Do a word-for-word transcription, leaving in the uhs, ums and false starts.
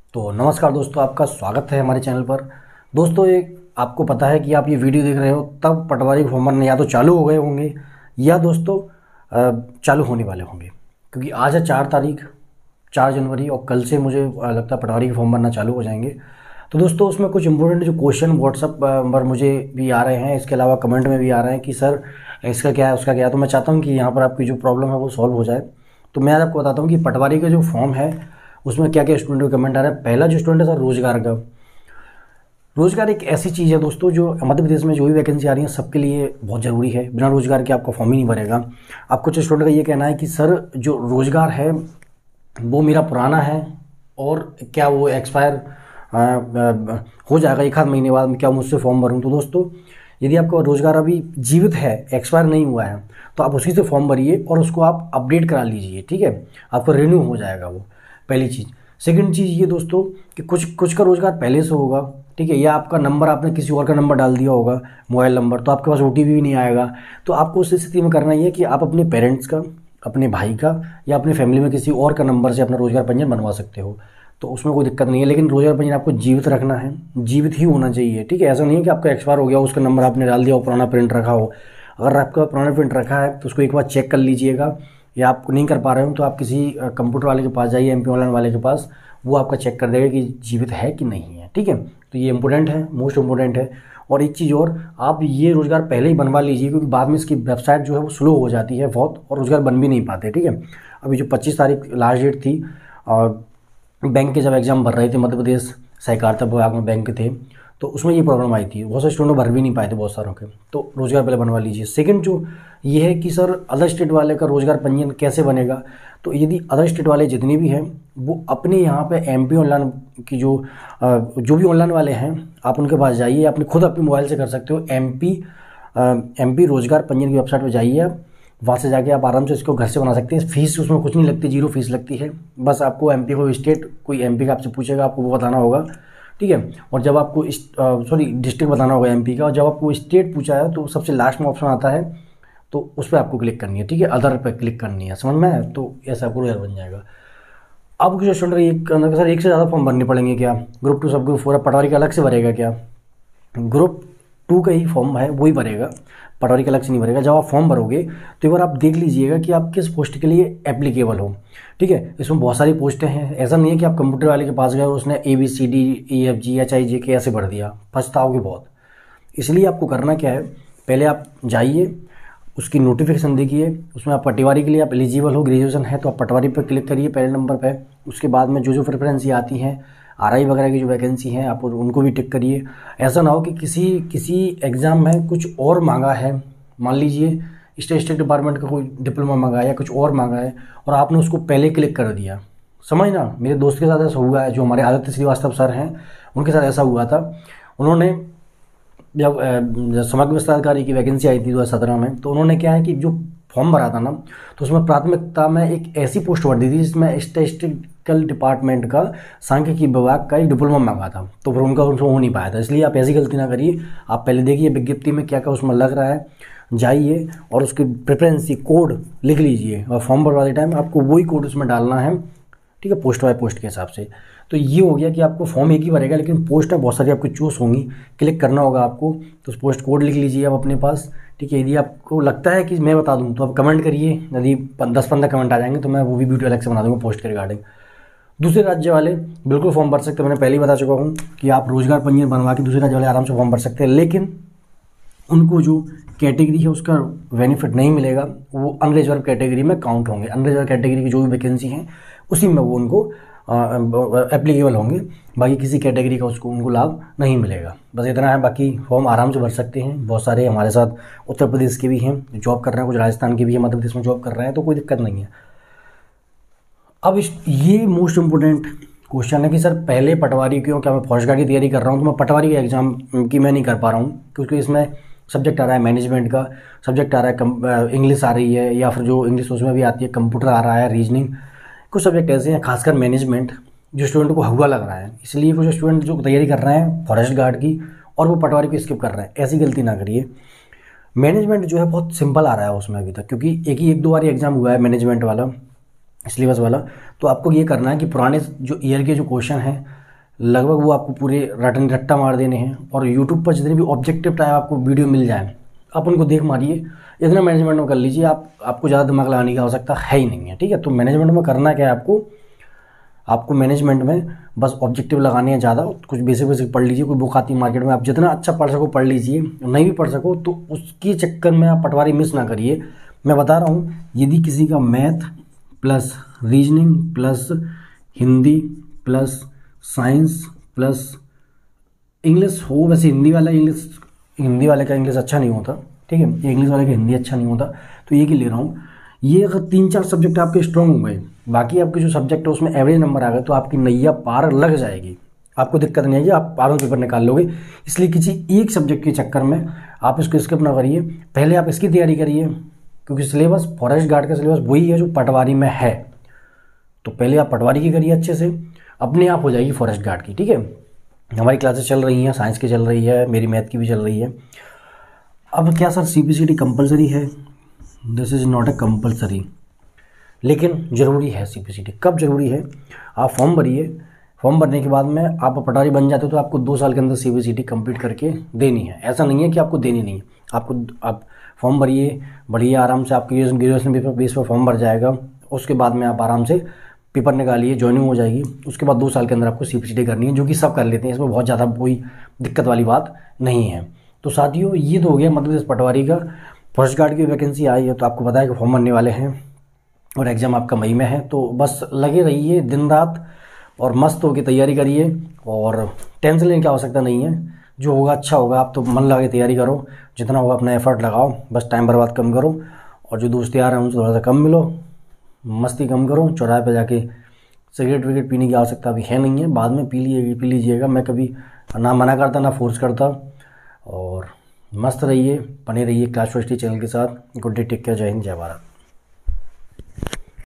तो नमस्कार दोस्तों, आपका स्वागत है हमारे चैनल पर। दोस्तों, एक आपको पता है कि आप ये वीडियो देख रहे हो तब पटवारी फॉर्म भरने या तो चालू हो गए होंगे या दोस्तों अ, चालू होने वाले होंगे, क्योंकि आज है चार तारीख चार जनवरी और कल से मुझे अ, लगता है पटवारी के फॉर्म भरना चालू हो जाएंगे। तो दोस्तों, उसमें कुछ इंपॉर्टेंट जो क्वेश्चन व्हाट्सअप पर मुझे भी आ रहे हैं, इसके अलावा कमेंट में भी आ रहे हैं कि सर इसका क्या है उसका क्या है। तो मैं चाहता हूँ कि यहाँ पर आपकी जो प्रॉब्लम है वो सॉल्व हो जाए। तो मैं आज आपको बताता हूँ कि पटवारी का जो फॉर्म है उसमें क्या क्या स्टूडेंट के कमेंट आ रहा है। पहला जो स्टूडेंट है सर, रोजगार का। रोजगार एक ऐसी चीज़ है दोस्तों जो मध्य प्रदेश में जो भी वैकेंसी आ रही है सबके लिए बहुत ज़रूरी है। बिना रोजगार के आपका फॉर्म ही नहीं भरेगा। आप कुछ स्टूडेंट का ये कहना है कि सर जो रोजगार है वो मेरा पुराना है और क्या वो एक्सपायर हो जाएगा एक आध महीने बाद, क्या मुझसे फॉर्म भरूँ। तो दोस्तों, यदि आपका रोजगार अभी जीवित है, एक्सपायर नहीं हुआ है, तो आप उसी से फॉर्म भरिए और उसको आप अपडेट करा लीजिए। ठीक है, आपका रिन्यू हो जाएगा वो, पहली चीज़। सेकंड चीज़ ये दोस्तों कि कुछ कुछ का रोजगार पहले से होगा, ठीक है, या आपका नंबर आपने किसी और का नंबर डाल दिया होगा, मोबाइल नंबर, तो आपके पास ओ टी पी भी नहीं आएगा। तो आपको उस स्थिति में करना ये है कि आप अपने पेरेंट्स का, अपने भाई का या अपनी फैमिली में किसी और का नंबर से अपना रोजगार पंजीयन बनवा सकते हो। तो उसमें कोई दिक्कत नहीं है, लेकिन रोजगार पंजीयन आपको जीवित रखना है, जीवित ही होना चाहिए। ठीक है, ऐसा नहीं है कि आपका एक्सपायर हो गया उसका नंबर आपने डाल दिया और पुराना प्रिंट रखा हो। अगर आपका पुराना प्रिंट रखा है तो उसको एक बार चेक कर लीजिएगा, या आप नहीं कर पा रहे हो तो आप किसी कंप्यूटर वाले के पास जाइए, एम पी ऑनलाइन वाले के पास, वो आपका चेक कर देगा कि जीवित है कि नहीं है। ठीक है, तो ये इंपॉर्टेंट है, मोस्ट इंपॉर्टेंट है। और एक चीज़ और, आप ये रोज़गार पहले ही बनवा लीजिए, क्योंकि बाद में इसकी वेबसाइट जो है वो स्लो हो जाती है बहुत और रोज़गार बन भी नहीं पाते। ठीक है, अभी जो पच्चीस तारीख लास्ट डेट थी और बैंक के जब एग्ज़ाम भर रहे थे, मध्य प्रदेश सहकारिता विभाग में बैंक थे, तो उसमें ये प्रॉब्लम आई थी, बहुत सारे स्टूडेंट भर भी नहीं पाए थे बहुत सारों के। तो रोज़गार पहले बनवा लीजिए। सेकंड जो ये है कि सर अदर स्टेट वाले का रोज़गार पंजीयन कैसे बनेगा। तो यदि अदर स्टेट वाले जितने भी हैं वो अपने यहाँ पे एमपी ऑनलाइन की जो जो भी ऑनलाइन वाले हैं, आप उनके पास जाइए, अपने खुद अपने मोबाइल से कर सकते हो। एमपी एमपी रोज़गार पंजीयन की वेबसाइट पर जाइए, आप वहाँ से जाके आप आराम से इसको घर से बना सकते हैं। फीस उसमें कुछ नहीं लगती, जीरो फीस लगती है। बस आपको एमपी को स्टेट, कोई एमपी का आपसे पूछेगा, आपको वो बताना होगा। ठीक है, और जब आपको सॉरी डिस्ट्रिक्ट बताना होगा एमपी का, और जब आपको स्टेट पूछा है तो सबसे लास्ट में ऑप्शन आता है, तो उस पर आपको क्लिक करनी है। ठीक है, अदर पे क्लिक करनी है, समझ में है। तो ऐसा आपको रोजगार बन जाएगा। अब कुछ स्टूडेंट एक अंदर सर एक से ज़्यादा फॉर्म भरने पड़ेंगे क्या, ग्रुप टू सब ग्रुप फोर पटवारी का अलग से भरेगा क्या। ग्रुप टू का ही फॉर्म है वही भरेगा, पटवारी का अलग से नहीं भरेगा। जब आप फॉर्म भरोगे तो एक बार आप देख लीजिएगा कि आप किस पोस्ट के लिए एप्लीकेबल हो। ठीक है, इसमें बहुत सारी पोस्टें हैं, ऐसा नहीं है कि आप कंप्यूटर वाले के पास गए और उसने A B C D E F G H I J K ऐसे भर दिया, पछताओगे बहुत। इसलिए आपको करना क्या है, पहले आप जाइए, उसकी नोटिफिकेशन देखिए, उसमें आप पटवारी के लिए आप एलिजिबल हो, ग्रेजुएशन है तो आप पटवारी पर क्लिक करिए पहले नंबर पर। उसके बाद में जो जो प्रेफरेंसी आती हैं, आर आई वगैरह की जो वैकेंसी हैं, आप उनको भी टिक करिए। ऐसा ना हो कि किसी किसी एग्ज़ाम में कुछ और मांगा है, मान लीजिए स्टैटिस्टिक्स डिपार्टमेंट का कोई डिप्लोमा मांगा है या कुछ और मांगा है और आपने उसको पहले क्लिक कर दिया। समझना, मेरे दोस्त के साथ ऐसा हुआ है, जो हमारे आदित्य श्रीवास्तव सर हैं, उनके साथ ऐसा हुआ था। उन्होंने जब समग्र विस्तार की वैकेंसी आई थी दो हज़ार सत्रह में, तो उन्होंने क्या है कि जो फॉर्म भरा था ना, तो उसमें प्राथमिकता में एक ऐसी पोस्ट भर दी थी जिसमें स्टैटिस्टिकल डिपार्टमेंट का सांख्यिकी विभाग का एक डिप्लोमा मांगा था, तो फिर उनका उनको हो नहीं पाया था। इसलिए आप ऐसी गलती ना करिए, आप पहले देखिए विज्ञप्ति में क्या क्या उसमें लग रहा है, जाइए और उसकी प्रेफरेंसी कोड लिख लीजिए और फॉर्म भरवाते टाइम आपको वही कोड उसमें डालना है। ठीक है, पोस्ट बाय पोस्ट के हिसाब से। तो ये हो गया कि आपको फॉर्म एक ही भरेगा, लेकिन पोस्ट है बहुत सारी आपकी चूज होंगी, क्लिक करना होगा आपको। तो उस पोस्ट कोड लिख लीजिए आप अपने पास। ठीक है, यदि आपको लगता है कि मैं बता दूं तो आप कमेंट करिए, यदि दस पंद्रह कमेंट आ जाएंगे तो मैं वो भी वीडियो अलग से बना दूंगा पोस्ट के रिगार्डिंग। दूसरे राज्य वाले बिल्कुल फॉर्म भर सकते हैं, मैंने पहले ही बता चुका हूँ कि आप रोजगार पंजीयन बनवा के दूसरे राज्य वाले आराम से फॉर्म भर सकते हैं, लेकिन उनको जो कैटेगरी है उसका बेनिफिट नहीं मिलेगा, वो अनरिजर्व कैटेगरी में काउंट होंगे। अनरिजर्व कैटेगरी की जो भी वैकेंसी हैं उसी में वो उनको एप्लीकेबल होंगे, बाकी किसी कैटेगरी का उसको उनको लाभ नहीं मिलेगा। बस इतना है, बाकी फॉर्म आराम से भर सकते हैं। बहुत सारे हमारे साथ उत्तर प्रदेश के भी हैं जॉब कर रहे हैं, कुछ राजस्थान के भी हैं, मध्य प्रदेश में जॉब कर रहे हैं, तो कोई दिक्कत नहीं है। अब इस ये मोस्ट इम्पोर्टेंट क्वेश्चन है कि सर पहले पटवारी क्यों, क्या मैं फौजगार्ड की तैयारी कर रहा हूँ तो मैं पटवारी के एग्जाम की मैं नहीं कर पा रहा हूँ, क्योंकि इसमें सब्जेक्ट आ रहा है मैनेजमेंट का, सब्जेक्ट आ रहा है इंग्लिश आ रही है, या फिर जो इंग्लिश उसमें भी आती है, कंप्यूटर आ रहा है, रीजनिंग, कुछ सब्जेक्ट ऐसे हैं, खासकर मैनेजमेंट जो स्टूडेंट को हुआ लग रहा है। इसलिए कुछ स्टूडेंट जो तैयारी कर रहे हैं फॉरेस्ट गार्ड की और वो पटवारी को स्किप कर रहे हैं, ऐसी गलती ना करिए। मैनेजमेंट जो है बहुत सिंपल आ रहा है उसमें अभी तक, क्योंकि एक ही एक दो बार एग्जाम हुआ है मैनेजमेंट वाला, सिलेबस वाला। तो आपको ये करना है कि पुराने जो ईयर के जो क्वेश्चन हैं लगभग वो आपको पूरे रटन रट्टा मार देने हैं, और यूट्यूब पर जितने भी ऑब्जेक्टिव टाइप आपको वीडियो मिल जाए आप उनको देख मारिए, इतना मैनेजमेंट में कर लीजिए। आप आपको ज़्यादा दिमाग लगाने की आवश्यकता है ही नहीं है, ठीक है। तो मैनेजमेंट में करना क्या है आपको, आपको मैनेजमेंट में बस ऑब्जेक्टिव लगाने हैं ज़्यादा, कुछ बेसिक बेसिक पढ़ लीजिए। कोई बुक आती है मार्केट में, आप जितना अच्छा पढ़ सको पढ़ लीजिए, नहीं भी पढ़ सको तो उसके चक्कर में आप पटवारी मिस ना करिए। मैं बता रहा हूँ, यदि किसी का math plus reasoning plus Hindi plus science plus English हो, वैसे हिंदी वाला इंग्लिश हिंदी वाले का इंग्लिश अच्छा नहीं होता, ठीक है, इंग्लिश वाले का हिंदी अच्छा नहीं होता, तो ये की ले रहा हूँ। ये अगर तीन चार सब्जेक्ट आपके स्ट्रॉन्ग हो गए, बाकी आपके जो सब्जेक्ट है उसमें एवरेज नंबर आ गए, तो आपकी नैया पार लग पाएगी, आपको दिक्कत नहीं आएगी, आप पारों पेपर निकाल लोगे। इसलिए किसी एक सब्जेक्ट के चक्कर में आप इसको स्किप ना करिए, पहले आप इसकी तैयारी करिए, क्योंकि सिलेबस फॉरेस्ट गार्ड का सिलेबस वही है जो पटवारी में है। तो पहले आप पटवारी की करिए अच्छे से, अपने आप हो जाएगी फॉरेस्ट गार्ड की, ठीक है। हमारी क्लासेस चल रही हैं, साइंस की चल रही है, मेरी मैथ की भी चल रही है। अब क्या sir C P C T compulsory है? This is not a compulsory, लेकिन ज़रूरी है। सी पी सी टी कब ज़रूरी है? आप फॉर्म भरिए, फॉर्म भरने के बाद में आप पटवारी बन जाते हो तो आपको दो साल के अंदर C P C T complete करके देनी है। ऐसा नहीं है कि आपको देनी नहीं है, आपको आप फॉर्म भरिए, बढ़िया आराम से, आपकी ग्रेजुएशन पेपर बेस पर फॉर्म भर जाएगा, उसके बाद में आप आराम से पेपर निकालिए, ज्वाइनिंग हो जाएगी। उसके बाद दो साल के अंदर आपको सी पी सी टी करनी है, जो कि सब कर लेते हैं, इसमें बहुत ज़्यादा कोई दिक्कत वाली बात नहीं है। तो साथियों ये तो हो गया मध्य प्रदेश पटवारी का। फॉरेस्ट गार्ड की वैकेंसी आई है तो आपको पता है कि फॉर्म भरने वाले हैं और एग्ज़ाम आपका मई में है। तो बस लगे रहिए दिन रात और मस्त होकर तैयारी करिए, और टेंशन लेने की आवश्यकता नहीं है, जो होगा अच्छा होगा। आप तो मन लगा के तैयारी करो, जितना होगा अपना एफर्ट लगाओ, बस टाइम बर्बाद कम करो, और जो दोस्त यार हैं उनसे थोड़ा सा कम मिलो, मस्ती कम करो, चौराहे पे जाके सिगरेट विगरेट पीने की आवश्यकता अभी है नहीं है, बाद में पी लीजिए पी लीजिएगा। मैं कभी ना मना करता ना फोर्स करता। और मस्त रहिए, बने रहिए क्लास फर्स्ट चैनल के साथ। गुड डे, टेक केयर, जय हिंद, जय भारत।